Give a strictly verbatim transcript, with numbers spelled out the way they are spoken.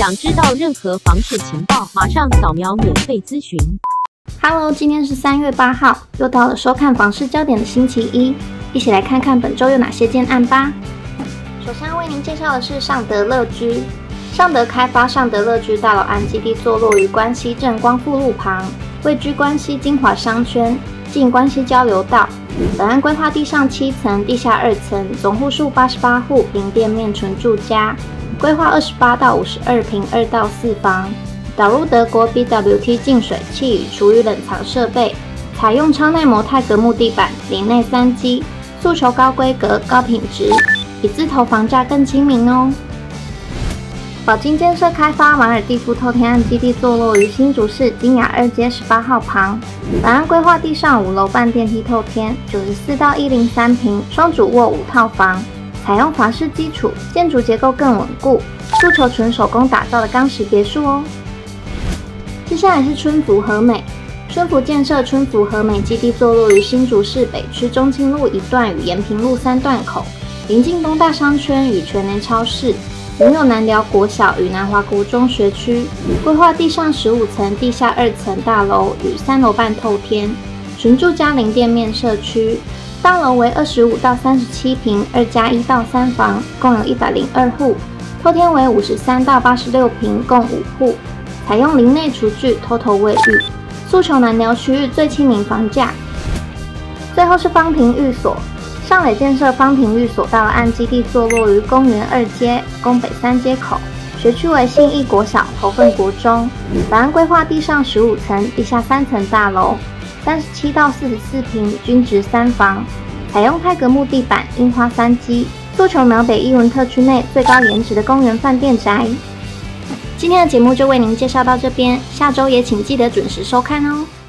想知道任何房市情报，马上扫描免费咨询。 Hello， 今天是三月八号，又到了收看房市焦点的星期一，一起来看看本周有哪些建案吧。首先为您介绍的是尚德乐居。尚德开发尚德乐居大楼岸基地坐落于关西镇光复路旁，位居关西精华商圈，近关西交流道。本案规划地上七层，地下二层，总户数八十八户，零店面纯住家，规划二十八到五十二坪二到四房，导入德国 B W T 净水器与厨余冷藏设备，采用超耐磨钛革木地板，林内三机，诉求高规格、高品质，比自投房价更亲民哦。宝金建设开发马尔蒂夫透天岸基地坐落于新竹市金雅二街十八号旁，本案规划地上五楼半电梯透天，九十四到一零三坪，双主卧五套房，采用法式基础，建筑结构更稳固，诉求纯手工打造的钢石别墅哦。接下来是春福和美，春福建设春福和美基地坐落于新竹市北区中清路一段与延平路三段口，临近东大商圈与全联超市。拥有南寮国小与南华国中学区，规划地上十五层、地下二层大楼与三楼半透天，纯住家零店面社区。大楼为二十五到三十七坪，二加一到三房，共有一百零二户；透天为五十三到八十六坪，共五户。采用林内厨具、偷偷卫浴，诉求南寮区域最亲民房价。最后是方庭寓所。上磊建设方庭寓所大楼岸基地坐落于公园二街、宫北三街口，学区为信义国小、头份国中。本案规划地上十五层、地下三层大楼，三十七到四十四坪，均值三房，采用钛革木地板、樱花三机，诉求苗北艺文特区内最高颜值的公园饭店宅。今天的节目就为您介绍到这边，下周也请记得准时收看哦。